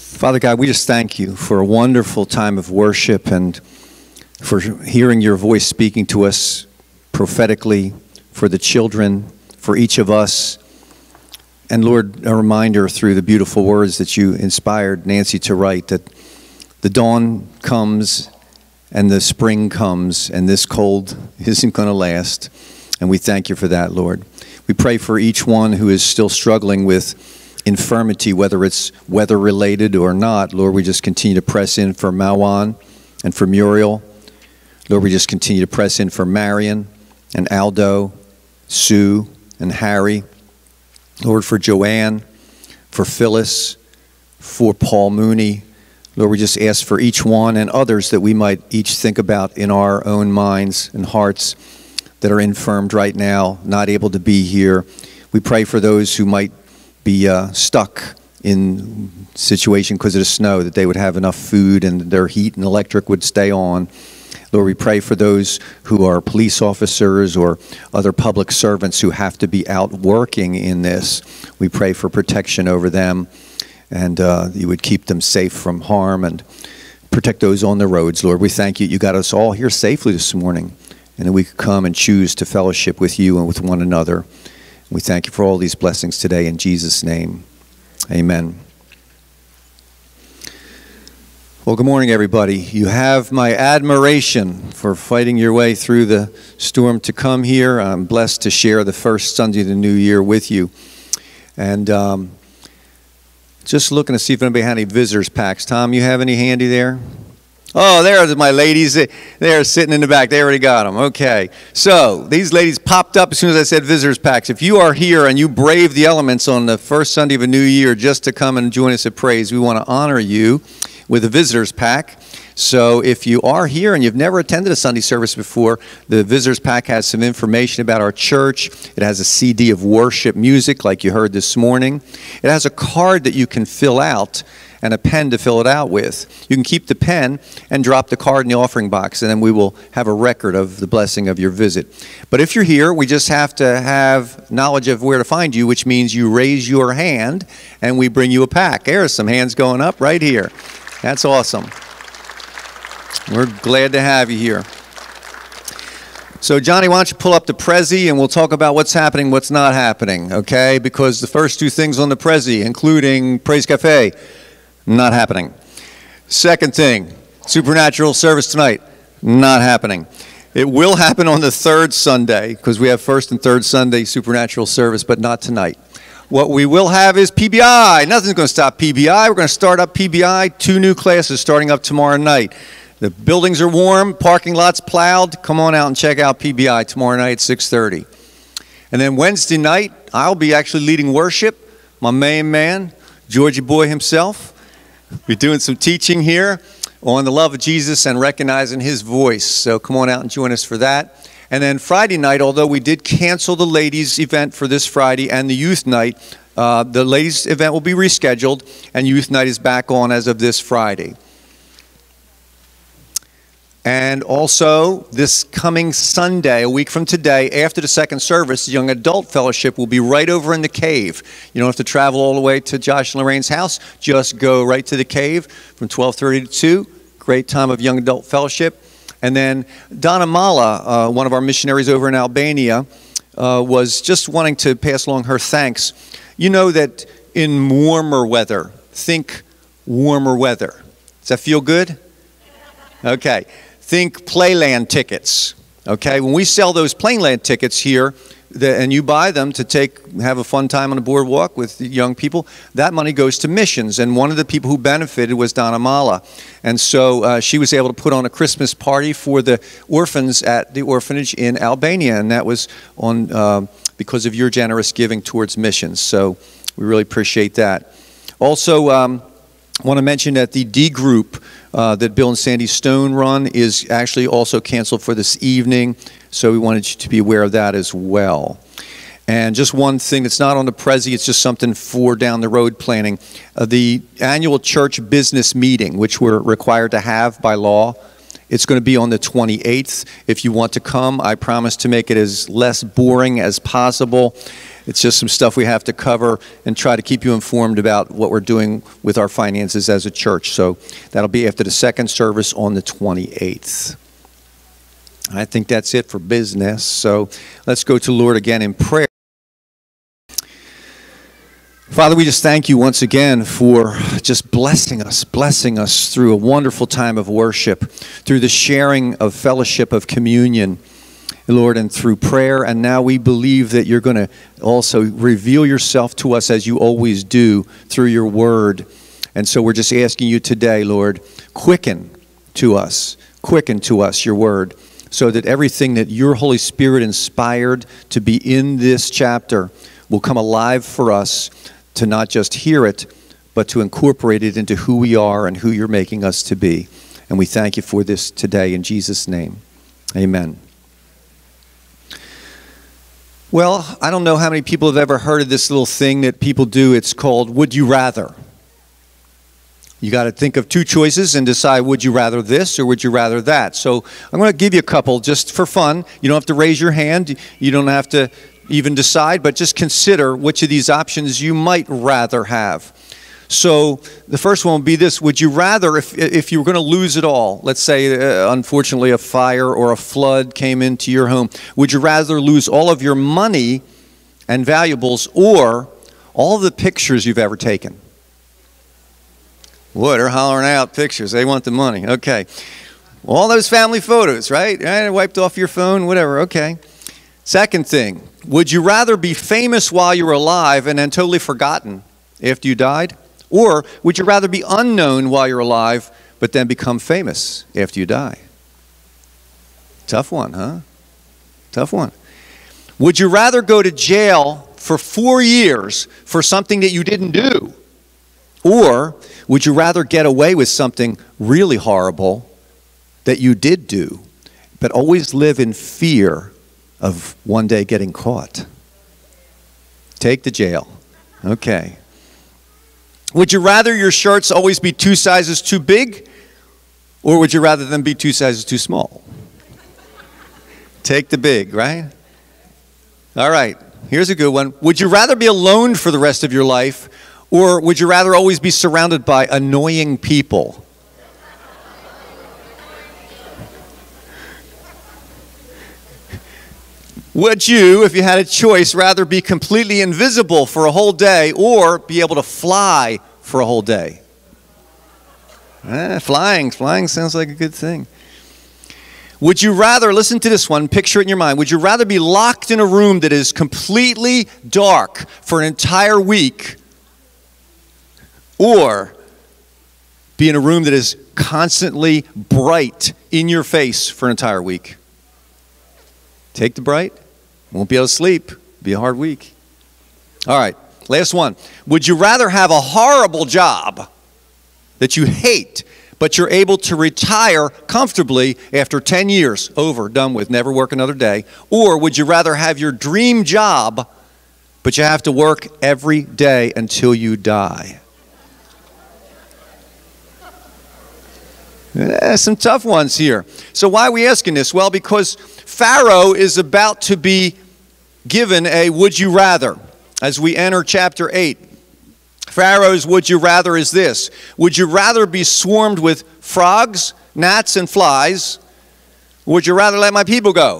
Father God, we just thank you for a wonderful time of worship and for hearing your voice speaking to us prophetically, for the children, for each of us. And Lord, a reminder through the beautiful words that you inspired Nancy to write, that the dawn comes and the spring comes and this cold isn't going to last. And we thank you for that, Lord. We pray for each one who is still struggling with infirmity, whether it's weather-related or not. Lord, we just continue to press in for Mawan and for Muriel. Lord, we just continue to press in for Marion and Aldo, Sue and Harry. Lord, for Joanne, for Phyllis, for Paul Mooney. Lord, we just ask for each one and others that we might each think about in our own minds and hearts that are infirmed right now, not able to be here. We pray for those who might be stuck in situation because of the snow, that they would have enough food and their heat and electric would stay on. Lord, we pray for those who are police officers or other public servants who have to be out working in this. We pray for protection over them, and you would keep them safe from harm and protect those on the roads. Lord, we thank you. You got us all here safely this morning, and that we could come and choose to fellowship with you and with one another. We thank you for all these blessings today in Jesus' name. Amen. Well, good morning, everybody. You have my admiration for fighting your way through the storm to come here. I'm blessed to share the first Sunday of the new year with you. And just looking to see if anybody had any visitors packs. Tom, you have any handy there? Oh, there are my ladies. They're sitting in the back. They already got them. Okay. So these ladies popped up as soon as I said visitors packs. If you are here and you brave the elements on the first Sunday of a new year just to come and join us at Praise, we want to honor you with a visitors pack. So if you are here and you've never attended a Sunday service before, the visitors pack has some information about our church. It has a CD of worship music like you heard this morning. It has a card that you can fill out and a pen to fill it out with. You can keep the pen and drop the card in the offering box, and then we will have a record of the blessing of your visit. But if you're here, we just have to have knowledge of where to find you, which means you raise your hand and we bring you a pack. There's some hands going up right here. That's awesome. We're glad to have you here. So Johnny, why don't you pull up the Prezi and we'll talk about what's happening, what's not happening, okay? Because the first two things on the Prezi, including Praise Cafe, not happening. Second thing, supernatural service tonight, not happening. It will happen on the third Sunday because we have first and third Sunday supernatural service, but not tonight. What we will have is PBI. Nothing's going to stop PBI. We're going to start up PBI, 2 new classes starting up tomorrow night. The buildings are warm, parking lots plowed. Come on out and check out PBI tomorrow night at 6:30. And then Wednesday night, I'll be actually leading worship. My main man, Georgie Boy himself. We're doing some teaching here on the love of Jesus and recognizing his voice. So come on out and join us for that. And then Friday night, although we did cancel the ladies' event for this Friday and the youth night, the ladies' event will be rescheduled and youth night is back on as of this Friday. And also, this coming Sunday, a week from today, after the second service, the Young Adult Fellowship will be right over in the cave. You don't have to travel all the way to Josh and Lorraine's house. Just go right to the cave from 12:30 to 2. Great time of Young Adult Fellowship. And then Donna Mala, one of our missionaries over in Albania, was just wanting to pass along her thanks. You know that in warmer weather, think warmer weather. Does that feel good? Okay. Think Playland tickets, okay? When we sell those Playland tickets here, and you buy them to have a fun time on the boardwalk with young people, that money goes to missions. And one of the people who benefited was Donna Mala. And so she was able to put on a Christmas party for the orphans at the orphanage in Albania. And that was on because of your generous giving towards missions. So we really appreciate that. Also, I want to mention that the D group that Bill and Sandy Stone run is actually also canceled for this evening, so we wanted you to be aware of that as well. And just one thing that's not on the Prezi, it's just something for down the road planning. The annual church business meeting, which we're required to have by law, it's going to be on the 28th. If you want to come, I promise to make it as less boring as possible. It's just some stuff we have to cover and try to keep you informed about what we're doing with our finances as a church. So that'll be after the second service on the 28th. I think that's it for business. So let's go to the Lord again in prayer. Father, we just thank you once again for just blessing us through a wonderful time of worship, through the sharing of fellowship of communion, Lord, and through prayer. And now we believe that you're going to also reveal yourself to us as you always do through your word. And so we're just asking you today, Lord, quicken to us your word, so that everything that your Holy Spirit inspired to be in this chapter will come alive for us, to not just hear it, but to incorporate it into who we are and who you're making us to be. And we thank you for this today in Jesus' name. Amen. Well, I don't know how many people have ever heard of this little thing that people do. It's called Would You Rather. You got to think of two choices and decide, would you rather this or would you rather that? So I'm going to give you a couple just for fun. You don't have to raise your hand. You don't have to even decide, but just consider which of these options you might rather have. So the first one would be this. Would you rather, if you were going to lose it all, let's say unfortunately a fire or a flood came into your home, would you rather lose all of your money and valuables or all the pictures you've ever taken? Boy, they're hollering out pictures. They want the money. Okay. All those family photos, right? Wiped off your phone, whatever. Okay. Second thing, would you rather be famous while you were alive and then totally forgotten after you died? Or would you rather be unknown while you're alive but then become famous after you die? Tough one, huh? Tough one. Would you rather go to jail for 4 years for something that you didn't do? Or would you rather get away with something really horrible that you did do, but always live in fear of one day getting caught? Take the jail. Okay. Would you rather your shirts always be 2 sizes too big, or would you rather them be 2 sizes too small? Take the big, right? All right. Here's a good one. Would you rather be alone for the rest of your life, or would you rather always be surrounded by annoying people? Would you, if you had a choice, rather be completely invisible for a whole day or be able to fly for a whole day? Flying sounds like a good thing. Would you rather, listen to this one, picture it in your mind, would you rather be locked in a room that is completely dark for an entire week, or be in a room that is constantly bright in your face for an entire week? Take the bright. Won't be able to sleep. Be a hard week. All right, last one. Would you rather have a horrible job that you hate, but you're able to retire comfortably after 10 years, over, done with, never work another day? Or would you rather have your dream job, but you have to work every day until you die? Some tough ones here. So why are we asking this? Well, because Pharaoh is about to be given a would you rather as we enter chapter 8. Pharaoh's would you rather is this. Would you rather be swarmed with frogs, gnats, and flies? Or would you rather let my people go?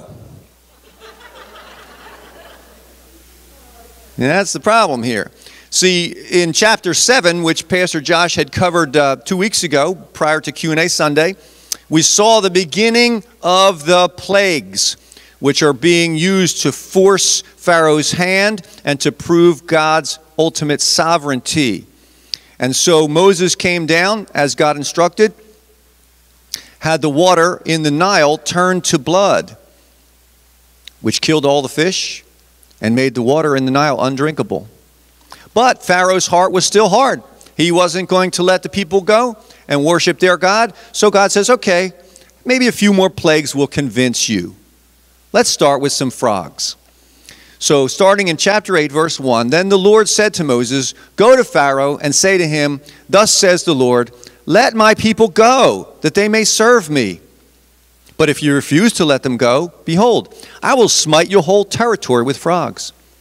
And that's the problem here. See, in chapter 7, which Pastor Josh had covered 2 weeks ago prior to Q&A Sunday, we saw the beginning of the plagues, which are being used to force Pharaoh's hand and to prove God's ultimate sovereignty. And so Moses came down, as God instructed, had the water in the Nile turn to blood, which killed all the fish and made the water in the Nile undrinkable. But Pharaoh's heart was still hard. He wasn't going to let the people go and worship their God. So God says, okay, maybe a few more plagues will convince you. Let's start with some frogs. So starting in chapter 8, verse 1, then the Lord said to Moses, go to Pharaoh and say to him, thus says the Lord, let my people go, that they may serve me. But if you refuse to let them go, behold, I will smite your whole territory with frogs.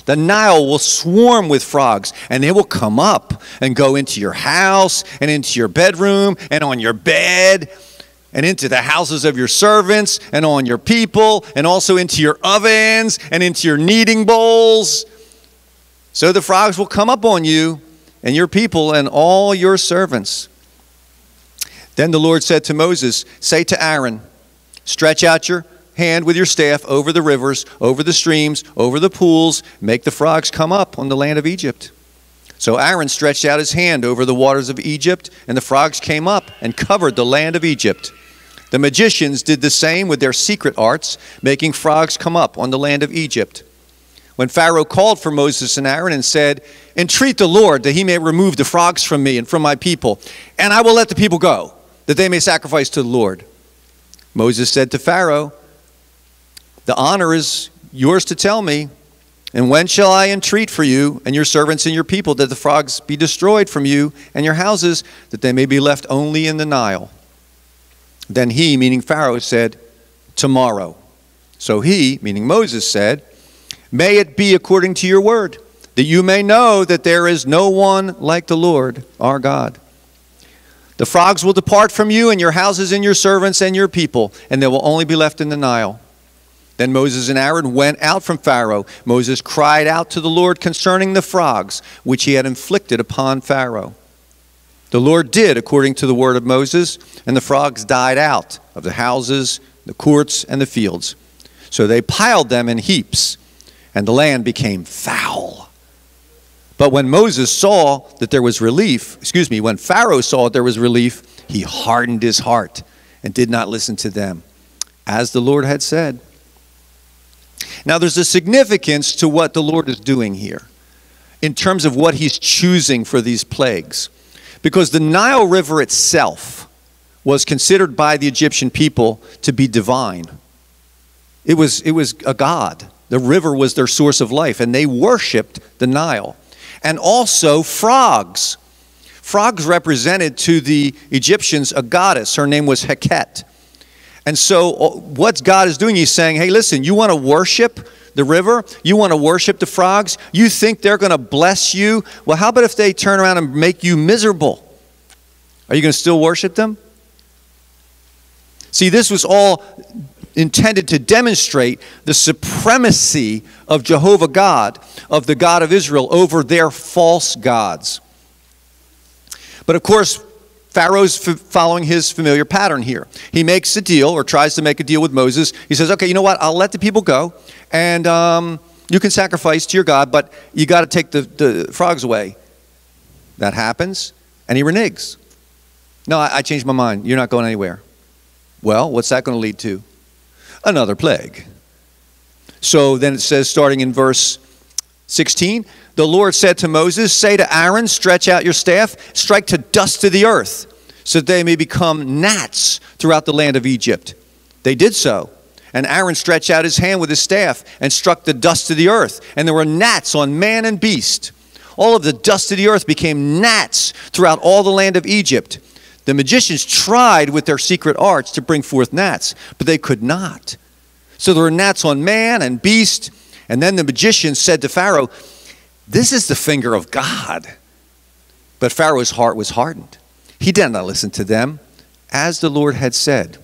The Nile will swarm with frogs, and they will come up and go into your house and into your bedroom and on your bed and into the houses of your servants and on your people and also into your ovens and into your kneading bowls. So the frogs will come up on you and your people and all your servants. Then the Lord said to Moses, say to Aaron, stretch out your hand with your staff over the rivers, over the streams, over the pools, make the frogs come up on the land of Egypt. So Aaron stretched out his hand over the waters of Egypt, and the frogs came up and covered the land of Egypt. The magicians did the same with their secret arts, making frogs come up on the land of Egypt. When Pharaoh called for Moses and Aaron and said, entreat the Lord that he may remove the frogs from me and from my people, and I will let the people go, that they may sacrifice to the Lord. Moses said to Pharaoh, the honor is yours to tell me, and when shall I entreat for you and your servants and your people that the frogs be destroyed from you and your houses, that they may be left only in the Nile? Then he, meaning Pharaoh, said, tomorrow. So he, meaning Moses, said, may it be according to your word, that you may know that there is no one like the Lord our God. The frogs will depart from you and your houses and your servants and your people, and they will only be left in the Nile. Then Moses and Aaron went out from Pharaoh. Moses cried out to the Lord concerning the frogs, which he had inflicted upon Pharaoh. The Lord did according to the word of Moses, and the frogs died out of the houses, the courts, and the fields. So they piled them in heaps, and the land became foul. But when Moses saw that there was relief, when Pharaoh saw that there was relief, he hardened his heart and did not listen to them, as the Lord had said. Now there's a significance to what the Lord is doing here in terms of what he's choosing for these plagues. Because the Nile River itself was considered by the Egyptian people to be divine. It was a god. The river was their source of life, and they worshipped the Nile. And also frogs. Frogs represented to the Egyptians a goddess. Her name was Heket. And so what God is doing, he's saying, hey, listen, you want to worship the river? You want to worship the frogs? You think they're going to bless you? Well, how about if they turn around and make you miserable? Are you going to still worship them? See, this was all intended to demonstrate the supremacy of Jehovah God, of the God of Israel, over their false gods. But of course, Pharaoh's following his familiar pattern here. He makes a deal, or tries to make a deal with Moses. He says, okay, you know what? I'll let the people go, and you can sacrifice to your God, but you got to take the frogs away. That happens, and he reneges. No, I changed my mind. You're not going anywhere. Well, what's that going to lead to? Another plague. So then it says, starting in verse 16, the Lord said to Moses, say to Aaron, stretch out your staff, strike to dust to the earth, so that they may become gnats throughout the land of Egypt. They did so. And Aaron stretched out his hand with his staff and struck the dust to the earth. And there were gnats on man and beast. All of the dust of the earth became gnats throughout all the land of Egypt. The magicians tried with their secret arts to bring forth gnats, but they could not. So there were gnats on man and beast. And then the magicians said to Pharaoh, this is the finger of God. But Pharaoh's heart was hardened. He did not listen to them, as the Lord had said.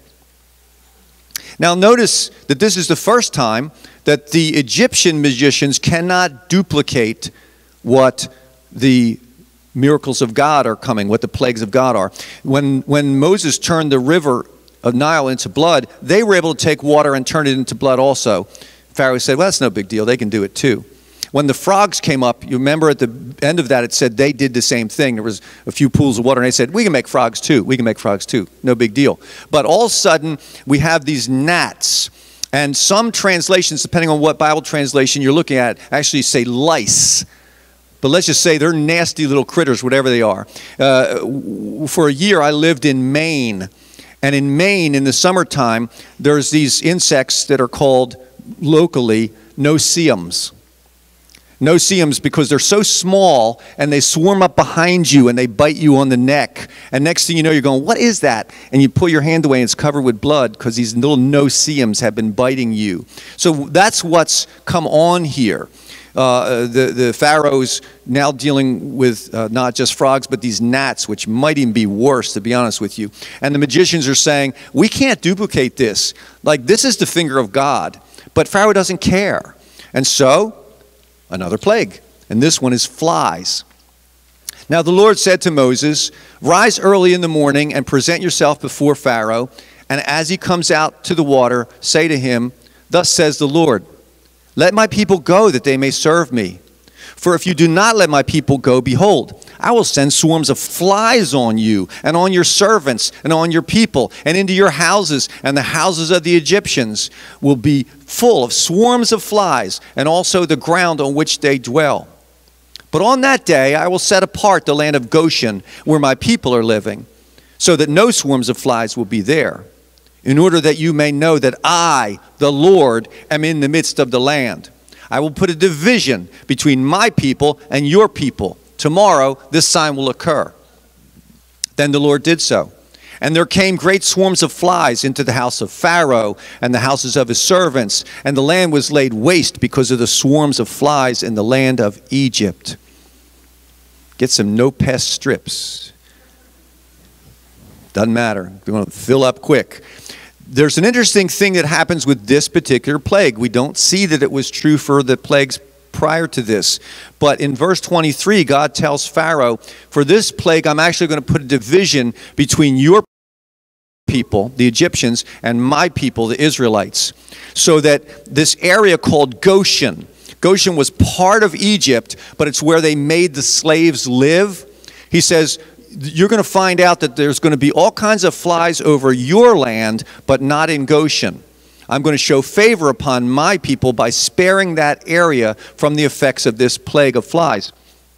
Now notice that this is the first time that the Egyptian magicians cannot duplicate what the miracles of God are coming, what the plagues of God are. When Moses turned the river of Nile into blood, they were able to take water and turn it into blood also. Pharaoh said, well, that's no big deal. They can do it too. When the frogs came up, you remember at the end of that, it said they did the same thing. There was a few pools of water, and they said, we can make frogs too. We can make frogs too. No big deal. But all of a sudden, we have these gnats. And some translations, depending on what Bible translation you're looking at, actually say lice. But let's just say they're nasty little critters, whatever they are. For a year, I lived in Maine. And in Maine, in the summertime, there's these insects that are called locally no-see-ums. No-see-ums because they're so small and they swarm up behind you and they bite you on the neck. And next thing you know, you're going, what is that? And you pull your hand away and it's covered with blood because these little no-see-ums have been biting you. So that's what's come on here. The Pharaoh's now dealing with not just frogs, but these gnats, which might even be worse, to be honest with you. And the magicians are saying, we can't duplicate this. Like, this is the finger of God. But Pharaoh doesn't care. And so, another plague. And this one is flies. Now the Lord said to Moses, rise early in the morning and present yourself before Pharaoh. And as he comes out to the water, say to him, thus says the Lord, let my people go that they may serve me. For if you do not let my people go, behold, I will send swarms of flies on you and on your servants and on your people and into your houses, and the houses of the Egyptians will be full of swarms of flies, and also the ground on which they dwell. But on that day I will set apart the land of Goshen, where my people are living, so that no swarms of flies will be there, in order that you may know that I, the Lord, am in the midst of the land. I will put a division between my people and your people. Tomorrow this sign will occur. Then the Lord did so. And there came great swarms of flies into the house of Pharaoh and the houses of his servants, and the land was laid waste because of the swarms of flies in the land of Egypt. Get some no-pest strips. Doesn't matter. We're going to fill up quick. There's an interesting thing that happens with this particular plague. We don't see that it was true for the plagues prior to this. But in verse 23, God tells Pharaoh, for this plague, I'm actually going to put a division between your people, the Egyptians, and my people, the Israelites. So that this area called Goshen was part of Egypt, but it's where they made the slaves live. He says, you're going to find out that there's going to be all kinds of flies over your land, but not in Goshen. I'm going to show favor upon my people by sparing that area from the effects of this plague of flies.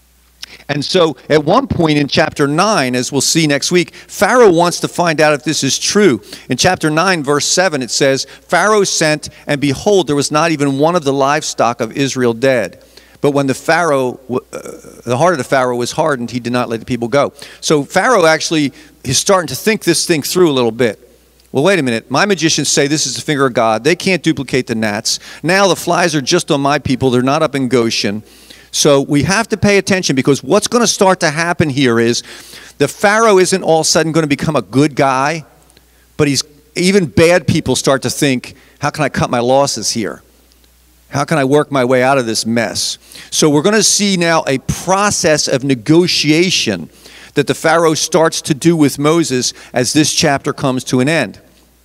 And so at one point in chapter 9, as we'll see next week, Pharaoh wants to find out if this is true. In chapter 9, verse 7, it says, Pharaoh sent, and behold, there was not even one of the livestock of Israel dead. But when the heart of the Pharaoh was hardened, he did not let the people go. So Pharaoh actually is starting to think this thing through a little bit. Well, wait a minute. My magicians say this is the finger of God. They can't duplicate the gnats. Now the flies are just on my people. They're not up in Goshen. So we have to pay attention, because what's going to start to happen here is the Pharaoh isn't all of a sudden going to become a good guy, but even bad people start to think, how can I cut my losses here? How can I work my way out of this mess? So we're going to see now a process of negotiation that the Pharaoh starts to do with Moses as this chapter comes to an end.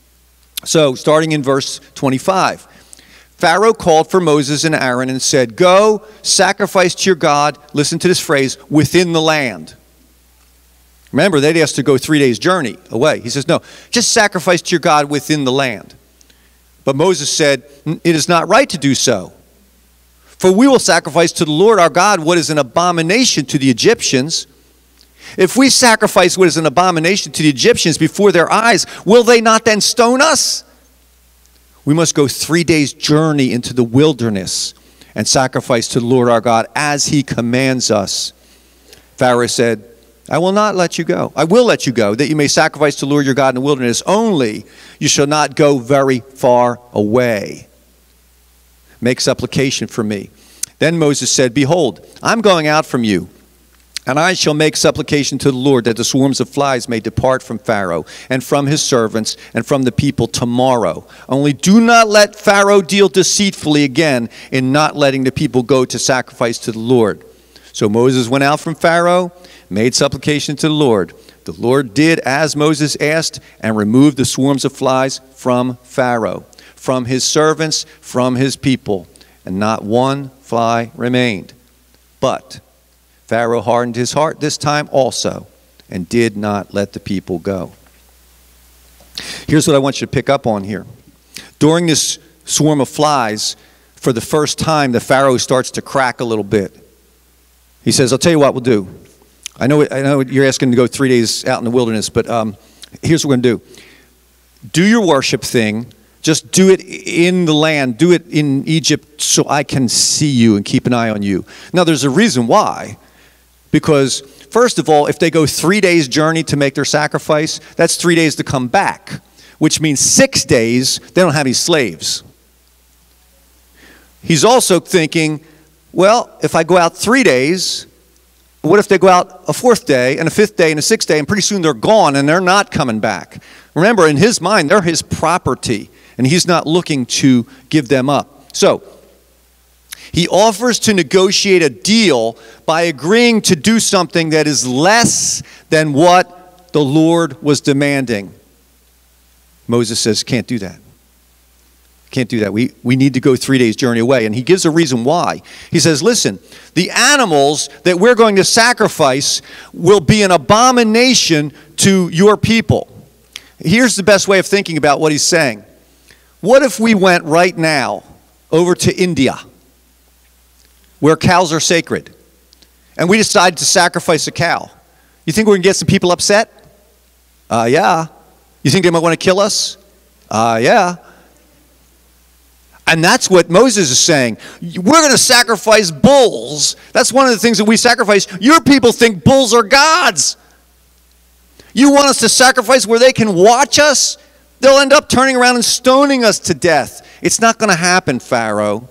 So starting in verse 25. Pharaoh called for Moses and Aaron and said, go, sacrifice to your God, listen to this phrase, within the land. Remember, they'd asked to go 3 days' journey away. He says, no, just sacrifice to your God within the land. But Moses said, it is not right to do so. For we will sacrifice to the Lord our God what is an abomination to the Egyptians. If we sacrifice what is an abomination to the Egyptians before their eyes, will they not then stone us? We must go 3 days' journey into the wilderness and sacrifice to the Lord our God as he commands us. Pharaoh said, I will not let you go. I will let you go, that you may sacrifice to the Lord your God in the wilderness. Only you shall not go very far away. Make supplication for me. Then Moses said, behold, I'm going out from you, and I shall make supplication to the Lord that the swarms of flies may depart from Pharaoh and from his servants and from the people tomorrow. Only do not let Pharaoh deal deceitfully again in not letting the people go to sacrifice to the Lord. So Moses went out from Pharaoh, made supplication to the Lord. The Lord did as Moses asked and removed the swarms of flies from Pharaoh, from his servants, from his people, and not one fly remained. But Pharaoh hardened his heart this time also and did not let the people go. Here's what I want you to pick up on here. During this swarm of flies, for the first time, the Pharaoh starts to crack a little bit. He says, I'll tell you what we'll do. I know you're asking to go 3 days out in the wilderness, but here's what we're going to do. Do your worship thing. Just do it in the land. Do it in Egypt so I can see you and keep an eye on you. Now, there's a reason why. Because, first of all, if they go 3 days' journey to make their sacrifice, that's 3 days to come back, which means 6 days they don't have any slaves. He's also thinking, Well, if I go out 3 days, what if they go out a fourth day and a fifth day and a sixth day, and pretty soon they're gone and they're not coming back? Remember, in his mind, they're his property, and he's not looking to give them up. So he offers to negotiate a deal by agreeing to do something that is less than what the Lord was demanding. Moses says, can't do that. Can't do that. We need to go 3 days' journey away. And he gives a reason why. He says, listen, the animals that we're going to sacrifice will be an abomination to your people. Here's the best way of thinking about what he's saying. What if we went right now over to India, where cows are sacred, and we decided to sacrifice a cow? You think we're going to get some people upset? Yeah. You think they might want to kill us? Yeah. And that's what Moses is saying. We're going to sacrifice bulls. That's one of the things that we sacrifice. Your people think bulls are gods. You want us to sacrifice where they can watch us? They'll end up turning around and stoning us to death. It's not going to happen, Pharaoh.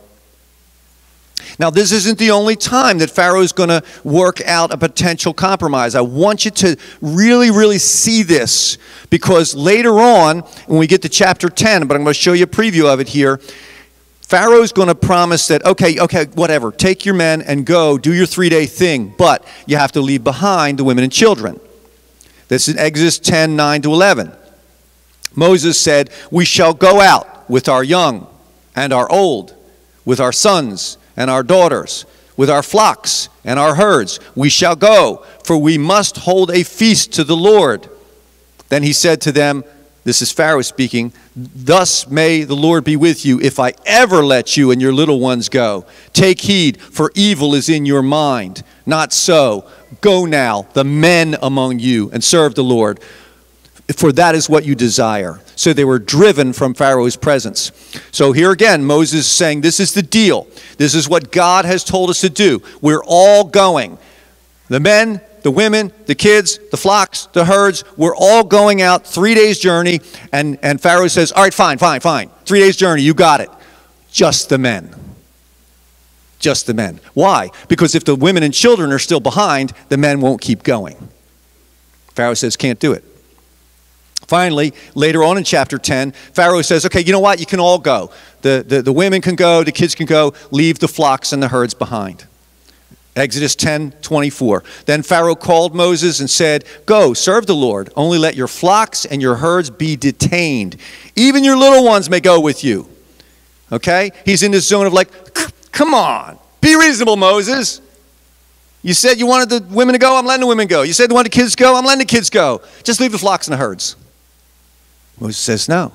Now, this isn't the only time that Pharaoh is going to work out a potential compromise. I want you to really, really see this, because later on, when we get to chapter 10, but I'm going to show you a preview of it here, Pharaoh's going to promise that, okay, whatever, take your men and go, do your 3-day thing, but you have to leave behind the women and children. This is Exodus 10, 9 to 11. Moses said, we shall go out with our young and our old, with our sons and our daughters, with our flocks and our herds. We shall go, for we must hold a feast to the Lord. Then he said to them, this is Pharaoh speaking, thus may the Lord be with you if I ever let you and your little ones go. Take heed, for evil is in your mind. Not so. Go now, the men among you, and serve the Lord, for that is what you desire. So they were driven from Pharaoh's presence. So here again, Moses is saying, this is the deal. This is what God has told us to do. We're all going. The men, the women, the kids, the flocks, the herds, we're all going out 3 days' journey. And Pharaoh says, all right, fine. 3 days' journey, you got it. Just the men. Just the men. Why? Because if the women and children are still behind, the men won't keep going. Pharaoh says, can't do it. Finally, later on in chapter 10, Pharaoh says, okay, you know what? You can all go. The women can go, the kids can go, leave the flocks and the herds behind. Exodus 10:24. Then Pharaoh called Moses and said, go, serve the Lord. Only let your flocks and your herds be detained. Even your little ones may go with you. Okay? He's in this zone of like, come on, be reasonable, Moses. You said you wanted the women to go, I'm letting the women go. You said you wanted the kids to go, I'm letting the kids go. Just leave the flocks and the herds. Moses says, no,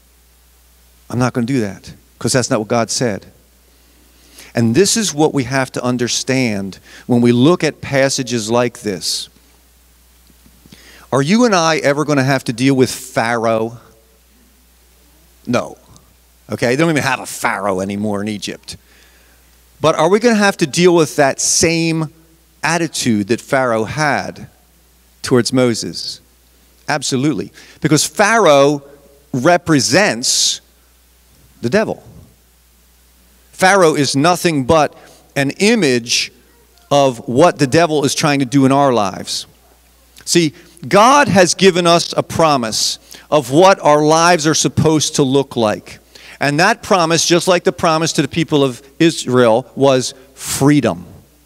I'm not going to do that, because that's not what God said. And this is what we have to understand when we look at passages like this. Are you and I ever going to have to deal with Pharaoh? No. Okay, they don't even have a Pharaoh anymore in Egypt. But are we going to have to deal with that same attitude that Pharaoh had towards Moses? Absolutely. Because Pharaoh represents the devil. Pharaoh is nothing but an image of what the devil is trying to do in our lives. See, God has given us a promise of what our lives are supposed to look like. And that promise, just like the promise to the people of Israel, was freedom.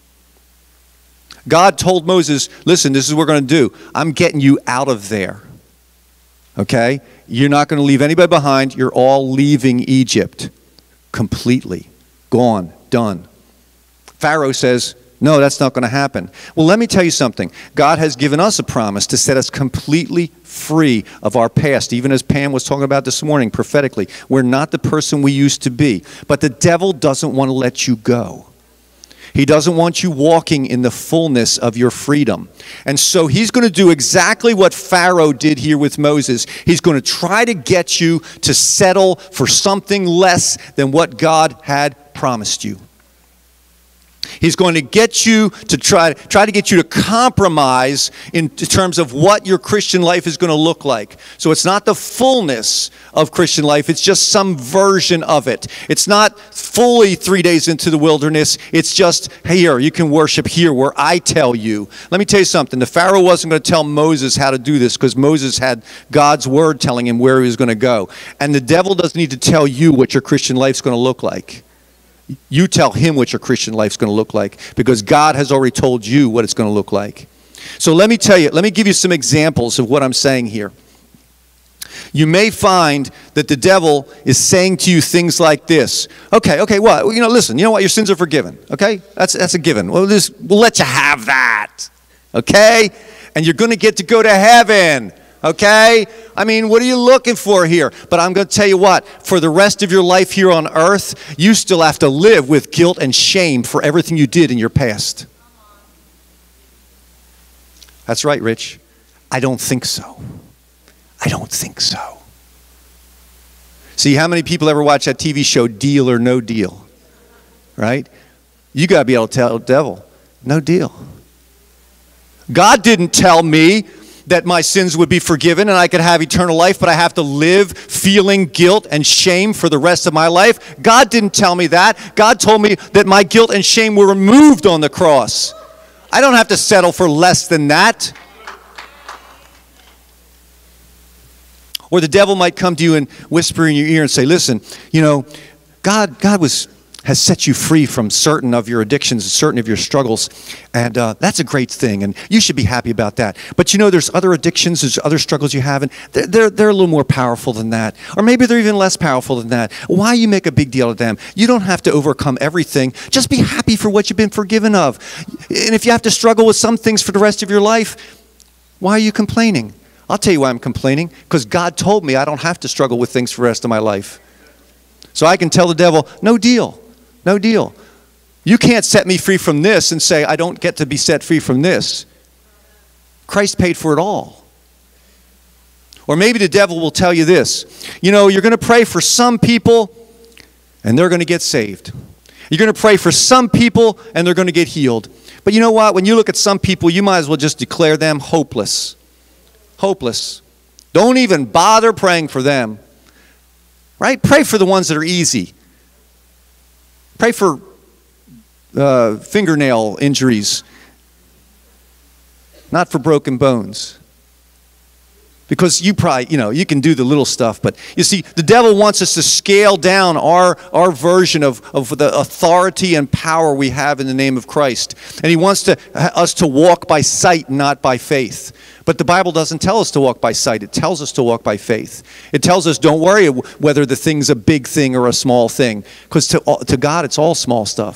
God told Moses, listen, this is what we're going to do. I'm getting you out of there. Okay? You're not going to leave anybody behind. You're all leaving Egypt completely. Gone. Done. Pharaoh says, no, that's not going to happen. Well, let me tell you something. God has given us a promise to set us completely free of our past. Even as Pam was talking about this morning prophetically, we're not the person we used to be. But the devil doesn't want to let you go. He doesn't want you walking in the fullness of your freedom. And so he's going to do exactly what Pharaoh did here with Moses. He's going to try to get you to settle for something less than what God had promised you. He's going to get you to try to get you to compromise in terms of what your Christian life is going to look like. So it's not the fullness of Christian life. It's just some version of it. It's not fully 3 days into the wilderness. It's just, here, you can worship here where I tell you. Let me tell you something. The Pharaoh wasn't going to tell Moses how to do this because Moses had God's word telling him where he was going to go. And the devil doesn't need to tell you what your Christian life's going to look like. You tell him what your Christian life's going to look like because God has already told you what it's going to look like. So let me give you some examples of what I'm saying here. You may find that the devil is saying to you things like this. Okay, what? Well, listen, you know what? Your sins are forgiven. Okay? That's a given. We'll let you have that. Okay? And you're going to get to go to heaven. Okay? I mean, what are you looking for here? But I'm going to tell you what, for the rest of your life here on earth, you still have to live with guilt and shame for everything you did in your past. That's right, Rich. I don't think so. I don't think so. See, how many people ever watch that TV show, Deal or No Deal? Right? You got to be able to tell the devil, no deal. God didn't tell me that my sins would be forgiven and I could have eternal life, but I have to live feeling guilt and shame for the rest of my life. God didn't tell me that. God told me that my guilt and shame were removed on the cross. I don't have to settle for less than that. Or the devil might come to you and whisper in your ear and say, listen, God has set you free from certain of your addictions and certain of your struggles, and that's a great thing, and you should be happy about that. But there's other addictions, there's other struggles you have, and they're a little more powerful than that, or maybe they're even less powerful than that. Why you make a big deal of them? You don't have to overcome everything. Just be happy for what you've been forgiven of. And if you have to struggle with some things for the rest of your life, why are you complaining? I'll tell you why I'm complaining, because God told me I don't have to struggle with things for the rest of my life. So I can tell the devil, no deal. No deal. You can't set me free from this and say I don't get to be set free from this. Christ paid for it all. Or maybe the devil will tell you this. You're going to pray for some people and they're going to get saved. You're going to pray for some people and they're going to get healed. But you know what? When you look at some people, you might as well just declare them hopeless. Hopeless. Don't even bother praying for them. Right? Pray for the ones that are easy. Pray for fingernail injuries, not for broken bones. Because you probably, you can do the little stuff, but you see, the devil wants us to scale down our version of the authority and power we have in the name of Christ. And he wants us to walk by sight, not by faith. But the Bible doesn't tell us to walk by sight. It tells us to walk by faith. It tells us don't worry whether the thing's a big thing or a small thing. Because to God, it's all small stuff.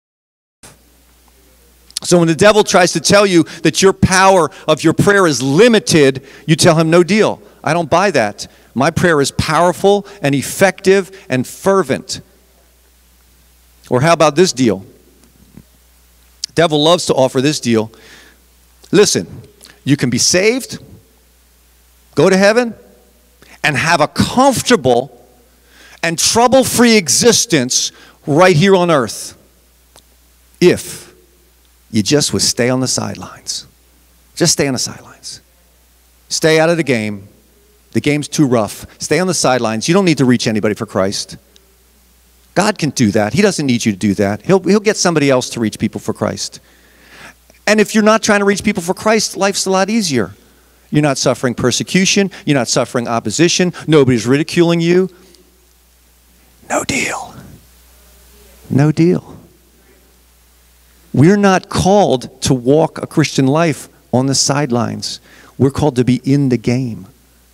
So when the devil tries to tell you that your power of your prayer is limited, you tell him, no deal. I don't buy that. My prayer is powerful and effective and fervent. Or how about this deal? The devil loves to offer this deal. Listen, you can be saved, go to heaven, and have a comfortable and trouble-free existence right here on earth. If you just would stay on the sidelines. Just stay on the sidelines. Stay out of the game. The game's too rough. Stay on the sidelines. You don't need to reach anybody for Christ. God can do that. He doesn't need you to do that. He'll get somebody else to reach people for Christ. And if you're not trying to reach people for Christ, life's a lot easier. You're not suffering persecution. You're not suffering opposition. Nobody's ridiculing you. No deal. No deal. We're not called to walk a Christian life on the sidelines. We're called to be in the game.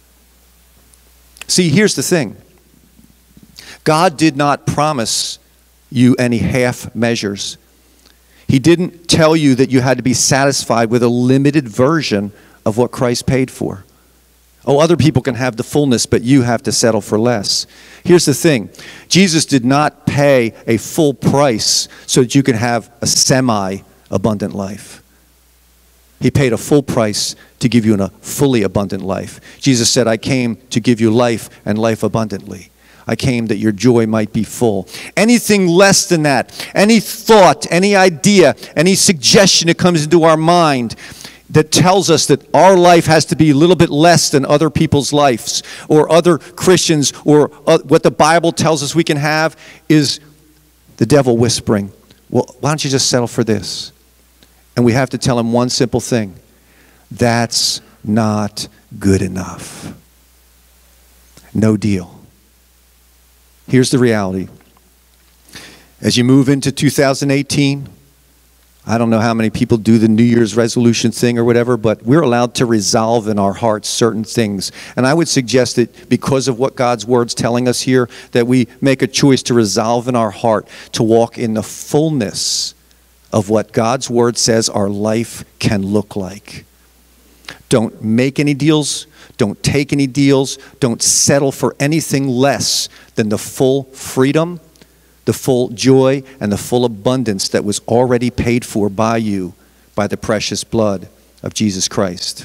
See, here's the thing. God did not promise you any half measures. He didn't tell you that you had to be satisfied with a limited version of what Christ paid for. Oh, other people can have the fullness, but you have to settle for less. Here's the thing. Jesus did not pay a full price so that you can have a semi-abundant life. He paid a full price to give you a fully abundant life. Jesus said, I came to give you life and life abundantly. I came that your joy might be full. Anything less than that, any thought, any idea, any suggestion that comes into our mind that tells us that our life has to be a little bit less than other people's lives or other Christians or what the Bible tells us we can have is the devil whispering, well, why don't you just settle for this? And we have to tell him one simple thing. That's not good enough. No deal. Here's the reality. As you move into 2018, I don't know how many people do the New Year's resolution thing or whatever, but we're allowed to resolve in our hearts certain things. And I would suggest that because of what God's Word's telling us here, that we make a choice to resolve in our heart to walk in the fullness of what God's Word says our life can look like. Don't make any deals. Don't take any deals. Don't settle for anything less than the full freedom, the full joy, and the full abundance that was already paid for by you by the precious blood of Jesus Christ.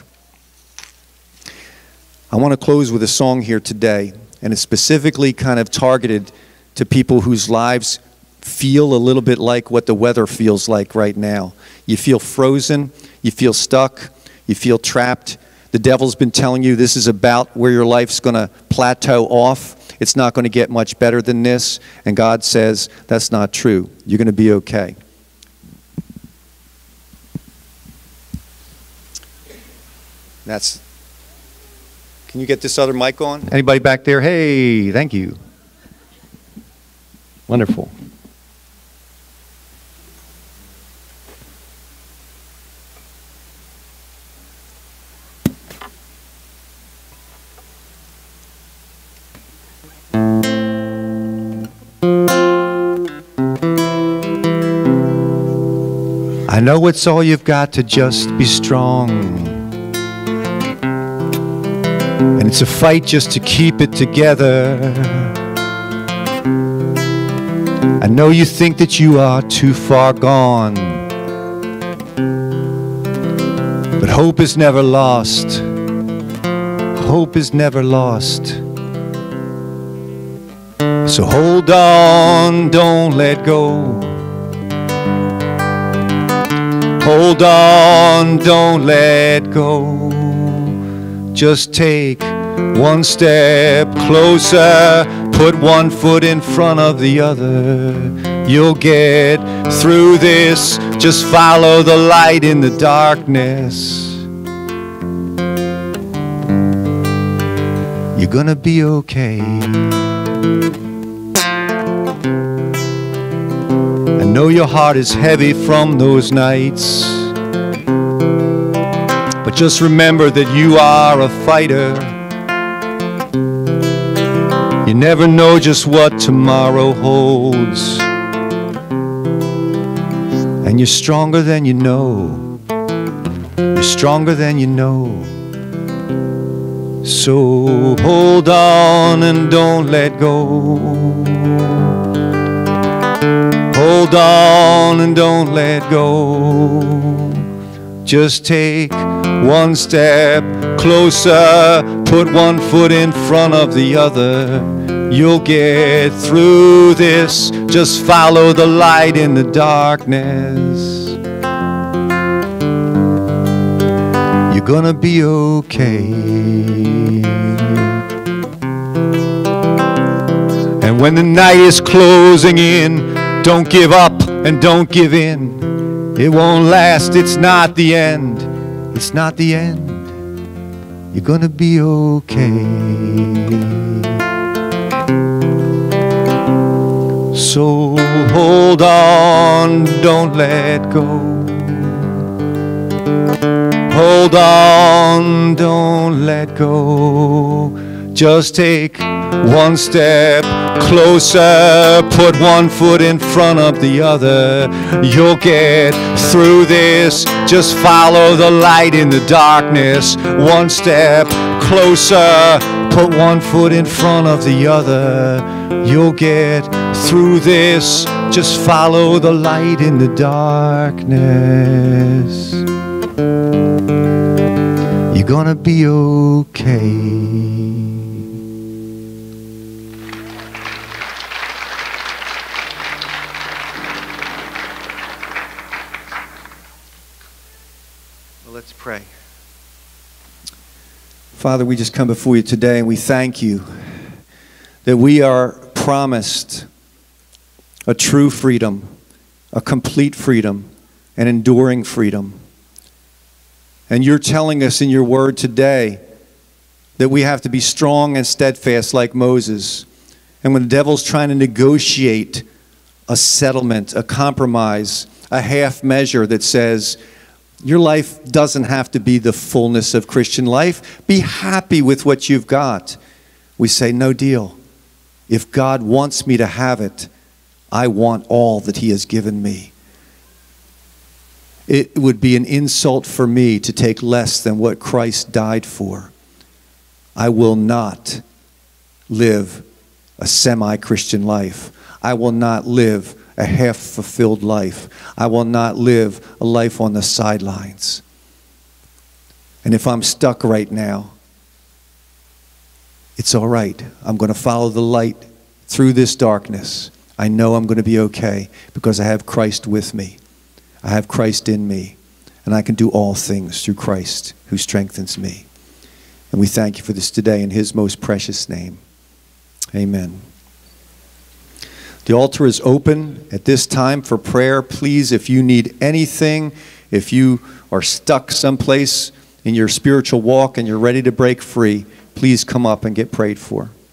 I want to close with a song here today, and it's specifically kind of targeted to people whose lives feel a little bit like what the weather feels like right now. You feel frozen, you feel stuck, you feel trapped. The devil's been telling you this is about where your life's going to plateau off. It's not going to get much better than this. And God says, that's not true. You're going to be okay. Can you get this other mic on? Anybody back there? Hey, thank you. Wonderful. I know it's all you've got to just be strong, and it's a fight just to keep it together. I know you think that you are too far gone, but hope is never lost. Hope is never lost. So hold on, don't let go. Hold on, don't let go. Just take one step closer, put one foot in front of the other. You'll get through this, just follow the light in the darkness. You're gonna be okay. I know your heart is heavy from those nights, but just remember that you are a fighter. You never know just what tomorrow holds, and you're stronger than you know. You're stronger than you know. So hold on and don't let go. Hold on and don't let go. Just take one step closer, put one foot in front of the other. You'll get through this, just follow the light in the darkness. You're gonna be okay. And when the night is closing in, don't give up and don't give in. It won't last, it's not the end. It's not the end. You're gonna be okay. So hold on, don't let go. Hold on, don't let go. Just take one step closer, put one foot in front of the other. You'll get through this, just follow the light in the darkness. One step closer, put one foot in front of the other. You'll get through this, just follow the light in the darkness. You're gonna be okay. pray. Father, we just come before you today and we thank you that we are promised a true freedom, a complete freedom, an enduring freedom. And you're telling us in your word today that we have to be strong and steadfast like Moses. And when the devil's trying to negotiate a settlement, a compromise, a half measure that says, your life doesn't have to be the fullness of Christian life. Be happy with what you've got. We say, no deal. If God wants me to have it, I want all that he has given me. It would be an insult for me to take less than what Christ died for. I will not live a semi-Christian life. I will not live a half-fulfilled life. I will not live a life on the sidelines. And if I'm stuck right now, it's all right. I'm going to follow the light through this darkness. I know I'm going to be okay because I have Christ with me. I have Christ in me. And I can do all things through Christ who strengthens me. And we thank you for this today in his most precious name. Amen. The altar is open at this time for prayer. Please, if you need anything, if you are stuck someplace in your spiritual walk and you're ready to break free, please come up and get prayed for.